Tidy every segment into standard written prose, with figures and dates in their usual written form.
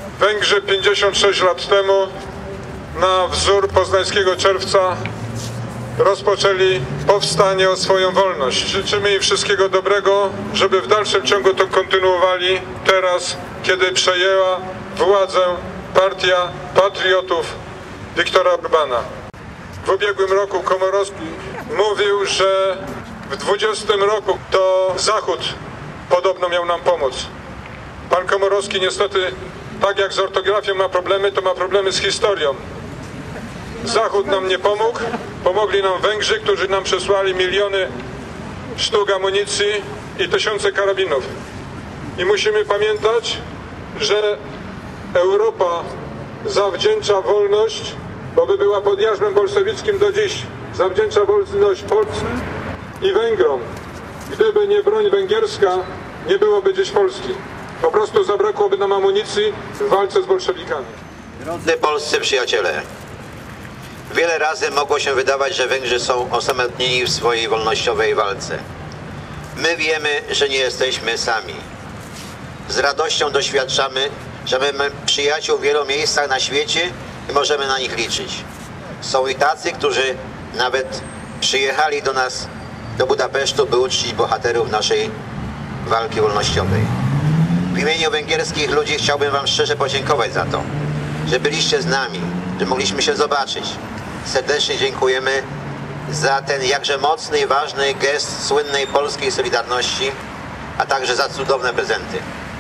Węgrzy 56 lat temu na wzór poznańskiego Czerwca rozpoczęli powstanie o swoją wolność. Życzymy im wszystkiego dobrego, żeby w dalszym ciągu to kontynuowali teraz, kiedy przejęła władzę Partia Patriotów Viktora Orbána. W ubiegłym roku Komorowski mówił, że w 20 roku to Zachód podobno miał nam pomóc. Pan Komorowski niestety, tak jak z ortografią ma problemy, to ma problemy z historią. Zachód nam nie pomógł, pomogli nam Węgrzy, którzy nam przesłali miliony sztuk amunicji i tysiące karabinów. I musimy pamiętać, że Europa zawdzięcza wolność, bo by była pod jarzmem bolszewickim do dziś, zawdzięcza wolność Polsce i Węgrom. Gdyby nie broń węgierska, nie byłoby dziś Polski. Po prostu zabrakłoby nam amunicji w walce z bolszewikami. Drodzy polscy przyjaciele, wiele razy mogło się wydawać, że Węgrzy są osamotnieni w swojej wolnościowej walce. My wiemy, że nie jesteśmy sami. Z radością doświadczamy, że mamy przyjaciół w wielu miejscach na świecie i możemy na nich liczyć. Są i tacy, którzy nawet przyjechali do nas, do Budapesztu, by uczcić bohaterów naszej walki wolnościowej. W imieniu węgierskich ludzi chciałbym wam szczerze podziękować za to, że byliście z nami, że mogliśmy się zobaczyć. Serdecznie dziękujemy za ten jakże mocny i ważny gest słynnej polskiej solidarności, a także za cudowne prezenty.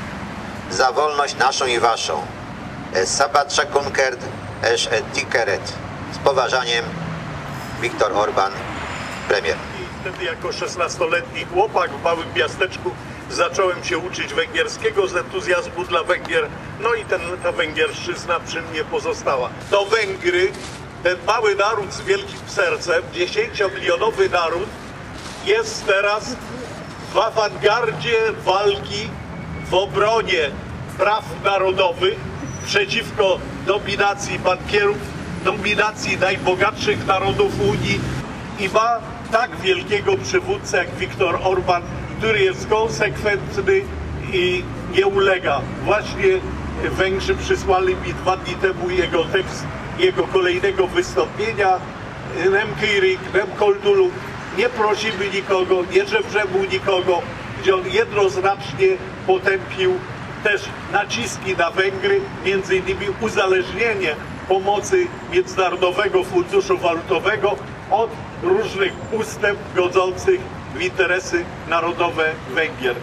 Za wolność naszą i waszą. Szabad Kunkert és Tikeret. Z poważaniem, Viktor Orbán, premier. Wtedy jako 16-letni chłopak w małym miasteczku zacząłem się uczyć węgierskiego z entuzjazmu dla Węgier, no i ta węgierszczyzna przy mnie pozostała. To Węgry, ten mały naród z wielkim sercem, 10-milionowy naród, jest teraz w awangardzie walki w obronie praw narodowych przeciwko dominacji bankierów, dominacji najbogatszych narodów Unii i ma tak wielkiego przywódcę jak Viktor Orbán, który jest konsekwentny i nie ulega. Właśnie Węgrzy przysłali mi 2 dni temu jego tekst, jego kolejnego wystąpienia. Nem kérjük, nem koldulunk, nie prosimy nikogo, nie żebrzemy nikogo, gdzie on jednoznacznie potępił też naciski na Węgry, między innymi uzależnienie pomocy Międzynarodowego Funduszu Walutowego od różnych ustęp godzących w interesy narodowe Węgier.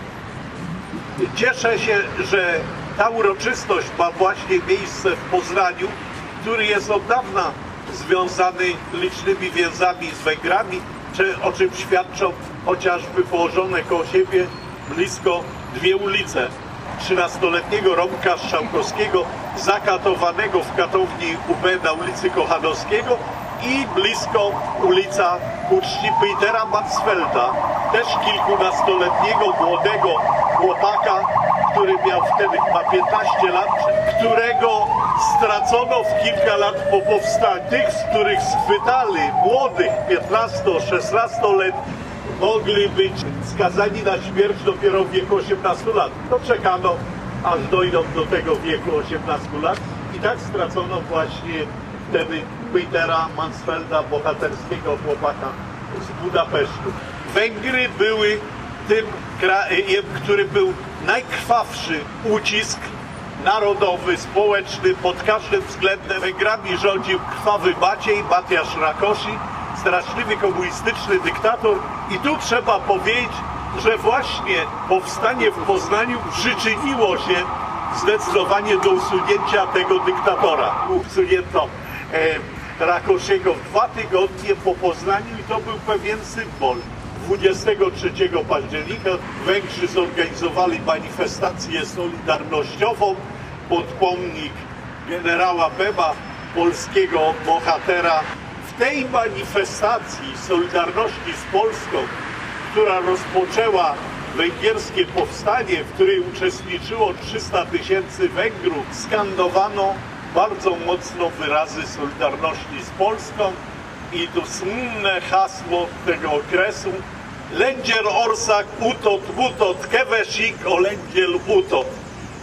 Cieszę się, że ta uroczystość ma właśnie miejsce w Poznaniu, który jest od dawna związany licznymi więzami z Węgrami, o czym świadczą chociażby położone koło siebie blisko 2 ulice. 13-letniego Romka Strzałkowskiego, zakatowanego w katowni UB na ulicy Kochanowskiego, i blisko ulica ku czci Petera Mansfelda, też kilkunastoletniego młodego chłopaka, który miał wtedy ma 15 lat, którego stracono w kilka lat po powstaniu. Tych, z których schwytali młodych 15-16 lat, mogli być skazani na śmierć dopiero w wieku 18 lat. To czekano, aż dojdą do tego wieku 18 lat i tak stracono właśnie wtedy Petera Mansfelda, bohaterskiego chłopaka z Budapesztu. Węgry były tym krajem, który był najkrwawszy ucisk narodowy, społeczny, pod każdym względem. Węgrami rządził krwawy Maciej, Matiasz Rákosi, straszliwy komunistyczny dyktator. I tu trzeba powiedzieć, że właśnie powstanie w Poznaniu przyczyniło się zdecydowanie do usunięcia tego dyktatora. Usunięto Rákosiego w 2 tygodnie po Poznaniu i to był pewien symbol. 23 października Węgrzy zorganizowali manifestację solidarnościową pod pomnik generała Bema, polskiego bohatera. W tej manifestacji Solidarności z Polską, która rozpoczęła węgierskie powstanie, w której uczestniczyło 300 000 Węgrów, skandowano bardzo mocno wyrazy solidarności z Polską i to słynne hasło tego okresu: Lengyel ország utott mutott, kevesik a lengyel utott.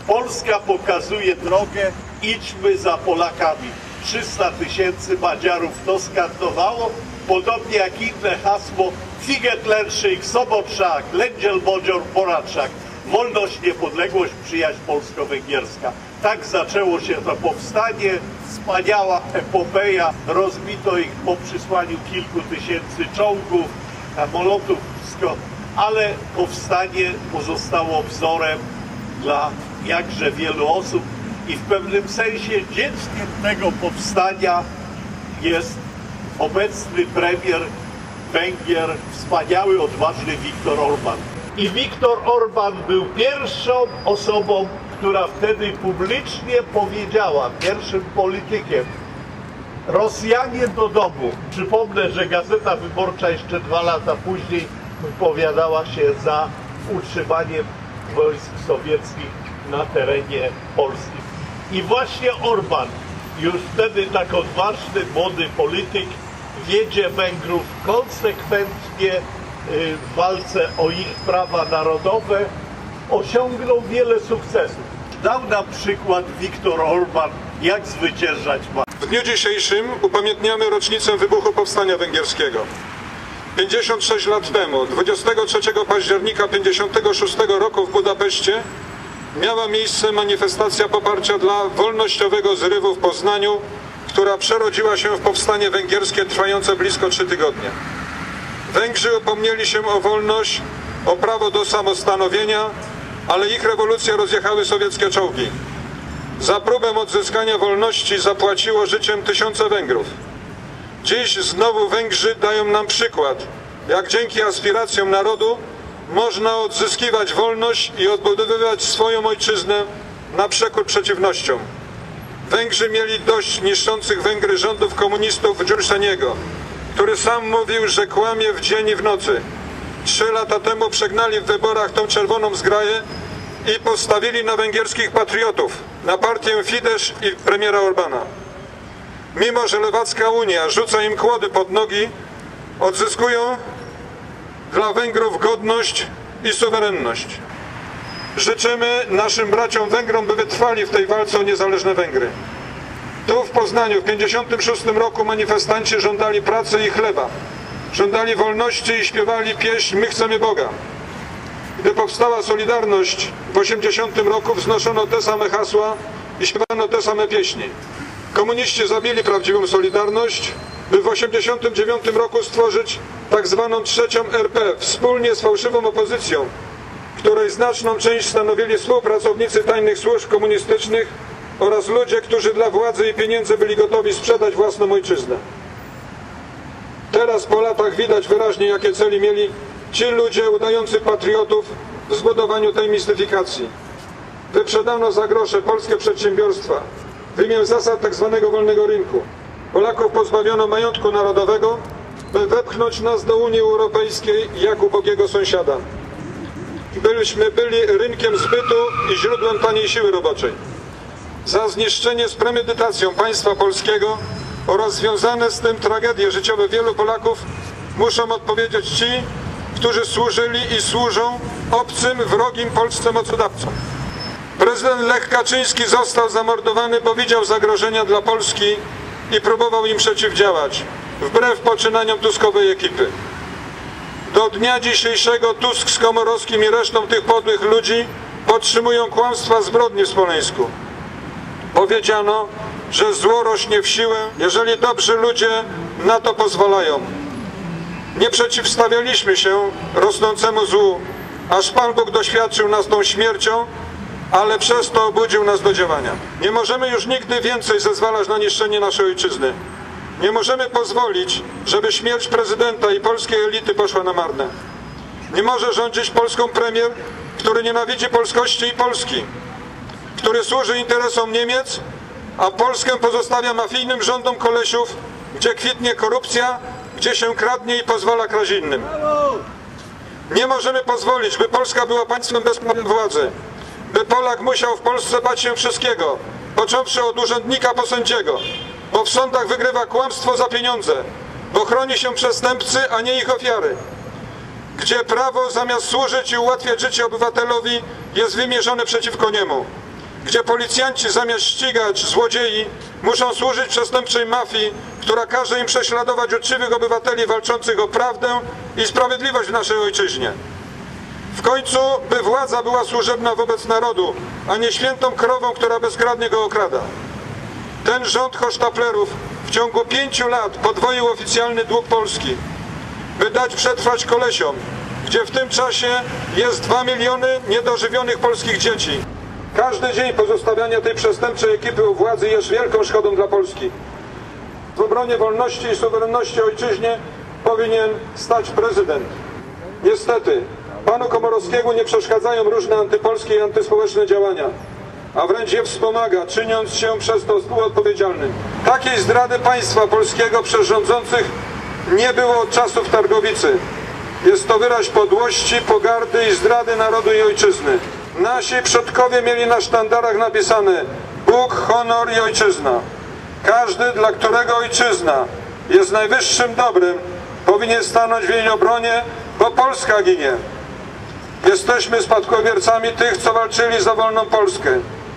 Polska pokazuje drogę, idźmy za Polakami. 300 000 Madziarów to skandowało, podobnie jak inne hasło Figetlenszych, Sobotrzak, Lędziel Bodzior, Poraczak. Wolność, niepodległość, przyjaźń polsko-węgierska. Tak zaczęło się to powstanie, wspaniała epopeja, rozbito ich po przysłaniu kilku tysięcy czołgów, samolotów, wszystko, ale powstanie pozostało wzorem dla jakże wielu osób i w pewnym sensie dzieckiem tego powstania jest obecny premier Węgier, wspaniały, odważny Viktor Orban. I Viktor Orban był pierwszą osobą, która wtedy publicznie powiedziała, pierwszym politykiem, Rosjanie do domu. Przypomnę, że Gazeta Wyborcza jeszcze 2 lata później wypowiadała się za utrzymaniem wojsk sowieckich na terenie Polski. I właśnie Orban, już wtedy tak odważny, młody polityk, wiedzie Węgrów konsekwentnie w walce o ich prawa narodowe, osiągnął wiele sukcesów. Dał nam przykład Viktor Orban, jak zwyciężać ma. W dniu dzisiejszym upamiętniamy rocznicę wybuchu Powstania Węgierskiego. 56 lat temu, 23 października 1956 roku w Budapeszcie miała miejsce manifestacja poparcia dla wolnościowego zrywu w Poznaniu, która przerodziła się w powstanie węgierskie trwające blisko 3 tygodnie. Węgrzy upomnieli się o wolność, o prawo do samostanowienia, ale ich rewolucję rozjechały sowieckie czołgi. Za próbę odzyskania wolności zapłaciło życiem tysiące Węgrów. Dziś znowu Węgrzy dają nam przykład, jak dzięki aspiracjom narodu można odzyskiwać wolność i odbudowywać swoją ojczyznę na przekór przeciwnościom. Węgrzy mieli dość niszczących Węgry rządów komunistów Giulseniego, który sam mówił, że kłamie w dzień i w nocy. 3 lata temu przegnali w wyborach tą czerwoną zgraję i postawili na węgierskich patriotów, na partię Fidesz i premiera Orbana. Mimo że lewacka Unia rzuca im kłody pod nogi, odzyskują dla Węgrów godność i suwerenność. Życzymy naszym braciom Węgrom, by wytrwali w tej walce o niezależne Węgry. Tu w Poznaniu w 1956 roku manifestanci żądali pracy i chleba. Żądali wolności i śpiewali pieśń My chcemy Boga. Gdy powstała Solidarność w 1980 roku wznoszono te same hasła i śpiewano te same pieśni. Komuniści zabili prawdziwą Solidarność, by w 1989 roku stworzyć tak zwaną trzecią RP wspólnie z fałszywą opozycją, której znaczną część stanowili współpracownicy tajnych służb komunistycznych oraz ludzie, którzy dla władzy i pieniędzy byli gotowi sprzedać własną ojczyznę. Teraz po latach widać wyraźnie, jakie celi mieli ci ludzie udający patriotów w zbudowaniu tej mistyfikacji. Wyprzedano za grosze polskie przedsiębiorstwa w imię zasad tzw. wolnego rynku. Polaków pozbawiono majątku narodowego, by wepchnąć nas do Unii Europejskiej jak ubogiego sąsiada. Byli rynkiem zbytu i źródłem taniej siły roboczej. Za zniszczenie z premedytacją państwa polskiego oraz związane z tym tragedie życiowe wielu Polaków muszą odpowiedzieć ci, którzy służyli i służą obcym, wrogim Polsce mocodawcom. Prezydent Lech Kaczyński został zamordowany, bo widział zagrożenia dla Polski i próbował im przeciwdziałać, wbrew poczynaniom Tuskowej ekipy. Do dnia dzisiejszego Tusk z Komorowskim i resztą tych podłych ludzi podtrzymują kłamstwa zbrodni w Smoleńsku. Powiedziano, że zło rośnie w siłę, jeżeli dobrzy ludzie na to pozwalają. Nie przeciwstawialiśmy się rosnącemu złu, aż Pan Bóg doświadczył nas tą śmiercią, ale przez to obudził nas do działania. Nie możemy już nigdy więcej zezwalać na niszczenie naszej ojczyzny. Nie możemy pozwolić, żeby śmierć prezydenta i polskiej elity poszła na marne. Nie może rządzić Polską premier, który nienawidzi polskości i Polski, który służy interesom Niemiec, a Polskę pozostawia mafijnym rządom kolesiów, gdzie kwitnie korupcja, gdzie się kradnie i pozwala kraść innym. Nie możemy pozwolić, by Polska była państwem bez władzy, by Polak musiał w Polsce bać się wszystkiego, począwszy od urzędnika po sędziego, bo w sądach wygrywa kłamstwo za pieniądze, bo chroni się przestępcy, a nie ich ofiary, gdzie prawo zamiast służyć i ułatwiać życie obywatelowi jest wymierzone przeciwko niemu. gdzie policjanci zamiast ścigać złodziei muszą służyć przestępczej mafii, która każe im prześladować uczciwych obywateli walczących o prawdę i sprawiedliwość w naszej ojczyźnie. W końcu, by władza była służebna wobec narodu, a nie świętą krową, która bezkradnie go okrada. Ten rząd hosztaplerów w ciągu 5 lat podwoił oficjalny dług Polski, by dać przetrwać kolesiom, gdzie w tym czasie jest 2 miliony niedożywionych polskich dzieci. Każdy dzień pozostawiania tej przestępczej ekipy u władzy jest wielką szkodą dla Polski. W obronie wolności i suwerenności ojczyźnie powinien stać prezydent. Niestety, panu Komorowskiemu nie przeszkadzają różne antypolskie i antyspołeczne działania, a wręcz je wspomaga, czyniąc się przez to współodpowiedzialnym. Takiej zdrady państwa polskiego przez rządzących nie było od czasów Targowicy. Jest to wyraz podłości, pogardy i zdrady narodu i ojczyzny. Nasi przodkowie mieli na sztandarach napisane Bóg, honor i ojczyzna. Każdy, dla którego ojczyzna jest najwyższym dobrem, powinien stanąć w jej obronie, bo Polska ginie. Jesteśmy spadkobiercami tych, co walczyli za wolną Polskę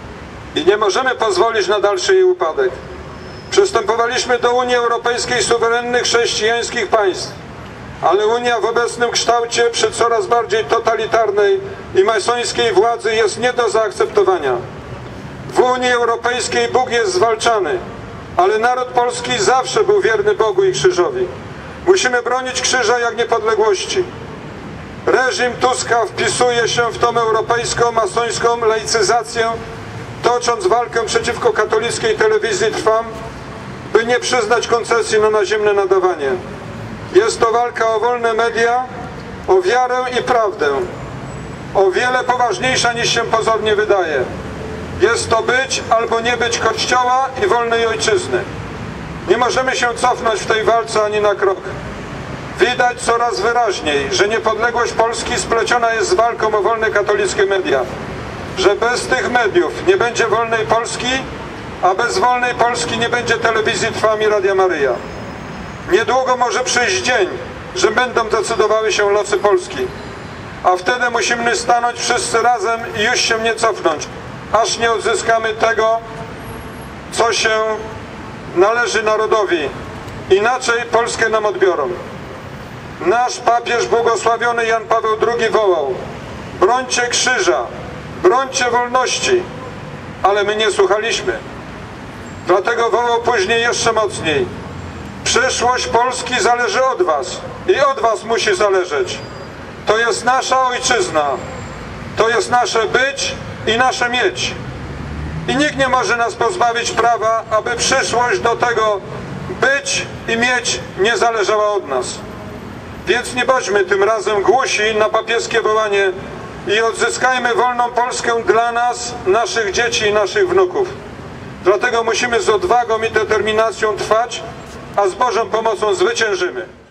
i nie możemy pozwolić na dalszy jej upadek. Przystępowaliśmy do Unii Europejskiej suwerennych chrześcijańskich państw, ale Unia w obecnym kształcie przy coraz bardziej totalitarnej i masońskiej władzy jest nie do zaakceptowania. W Unii Europejskiej Bóg jest zwalczany, ale naród polski zawsze był wierny Bogu i krzyżowi. Musimy bronić krzyża jak niepodległości. Reżim Tuska wpisuje się w tą europejską, masońską laicyzację, tocząc walkę przeciwko katolickiej telewizji Trwam, by nie przyznać koncesji na naziemne nadawanie. Jest to walka o wolne media, o wiarę i prawdę, o wiele poważniejsza niż się pozornie wydaje. Jest to być albo nie być Kościoła i wolnej ojczyzny. Nie możemy się cofnąć w tej walce ani na krok. Widać coraz wyraźniej, że niepodległość Polski spleciona jest z walką o wolne katolickie media. Że bez tych mediów nie będzie wolnej Polski, a bez wolnej Polski nie będzie telewizji Trwam i Radia Maryja. Niedługo może przyjść dzień, że będą decydowały się losy Polski. A wtedy musimy stanąć wszyscy razem i już się nie cofnąć, aż nie odzyskamy tego, co się należy narodowi. Inaczej Polskę nam odbiorą. Nasz papież błogosławiony Jan Paweł II wołał: brońcie krzyża, brońcie wolności, ale my nie słuchaliśmy. Dlatego wołał później jeszcze mocniej: przyszłość Polski zależy od was i od was musi zależeć. To jest nasza ojczyzna, to jest nasze być i nasze mieć. I nikt nie może nas pozbawić prawa, aby przyszłość do tego być i mieć nie zależała od nas. Więc nie bądźmy tym razem głusi na papieskie wołanie i odzyskajmy wolną Polskę dla nas, naszych dzieci i naszych wnuków. Dlatego musimy z odwagą i determinacją trwać, a z Bożą pomocą zwyciężymy.